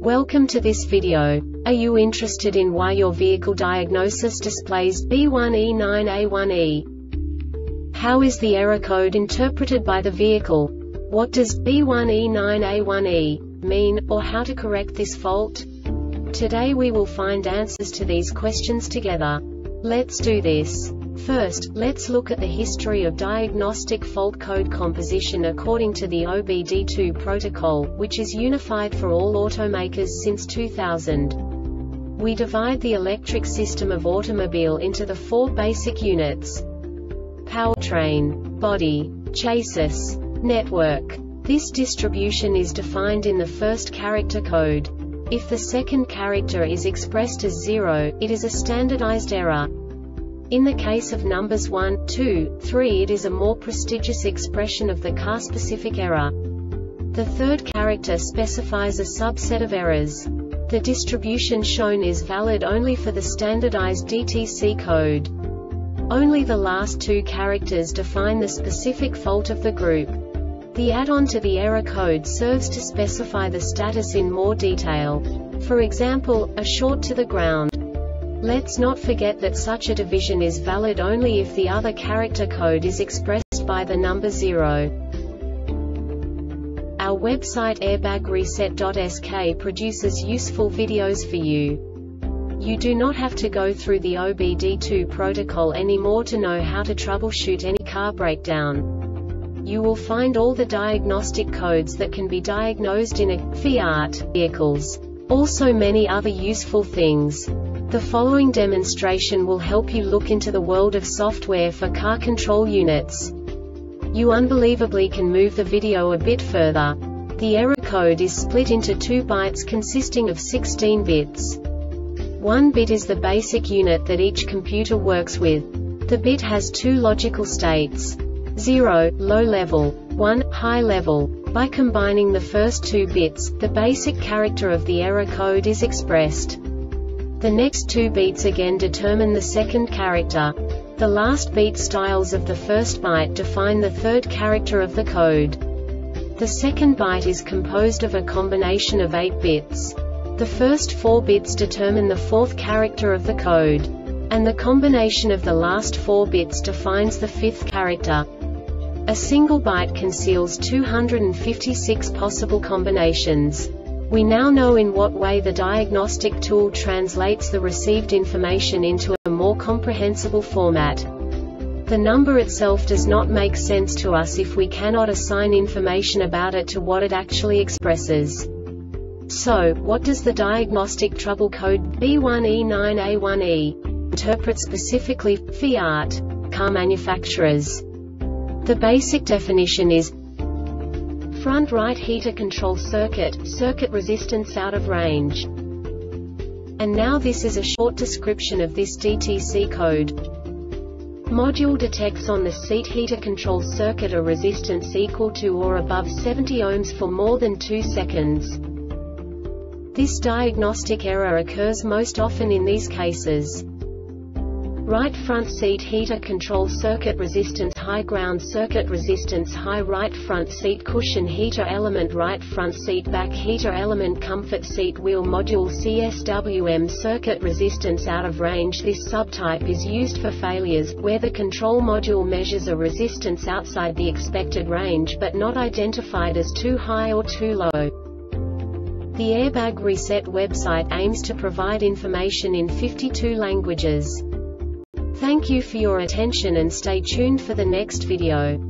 Welcome to this video. Are you interested in why your vehicle diagnosis displays B1E9A1E? How is the error code interpreted by the vehicle? What does B1E9A1E mean, or how to correct this fault? Today we will find answers to these questions together. Let's do this. First, let's look at the history of diagnostic fault code composition according to the OBD2 protocol, which is unified for all automakers since 2000. We divide the electric system of automobile into the four basic units: powertrain, body, chassis, network. This distribution is defined in the first character code. If the second character is expressed as 0, it is a standardized error. In the case of numbers 1, 2, 3, it is a more prestigious expression of the car-specific error. The third character specifies a subset of errors. The distribution shown is valid only for the standardized DTC code. Only the last two characters define the specific fault of the group. The add-on to the error code serves to specify the status in more detail. For example, a short to the ground. Let's not forget that such a division is valid only if the other character code is expressed by the number 0. Our website airbagreset.sk produces useful videos for you. You do not have to go through the OBD2 protocol anymore to know how to troubleshoot any car breakdown. You will find all the diagnostic codes that can be diagnosed in a Fiat vehicles. Also many other useful things. The following demonstration will help you look into the world of software for car control units. You unbelievably can move the video a bit further. The error code is split into 2 bytes consisting of 16 bits. 1 bit is the basic unit that each computer works with. The bit has 2 logical states: 0, low level, 1, high level. By combining the first 2 bits, the basic character of the error code is expressed. The next 2 beats again determine the second character. The last beat styles of the first byte define the third character of the code. The second byte is composed of a combination of 8 bits. The first 4 bits determine the fourth character of the code. And the combination of the last 4 bits defines the fifth character. A single byte conceals 256 possible combinations. We now know in what way the diagnostic tool translates the received information into a more comprehensible format. The number itself does not make sense to us if we cannot assign information about it to what it actually expresses. So, what does the diagnostic trouble code B1E9A1E interpret specifically for Fiat car manufacturers? The basic definition is front right heater control circuit resistance out of range. And now this is a short description of this DTC code. Module detects on the seat heater control circuit a resistance equal to or above 70 ohms for more than 2 seconds. This diagnostic error occurs most often in these cases: right front seat heater control circuit resistance high, ground circuit resistance high, right front seat cushion heater element, right front seat back heater element, comfort seat wheel module CSWM circuit resistance out of range. This subtype is used for failures where the control module measures a resistance outside the expected range but not identified as too high or too low. The Airbag Reset website aims to provide information in 52 languages. Thank you for your attention and stay tuned for the next video.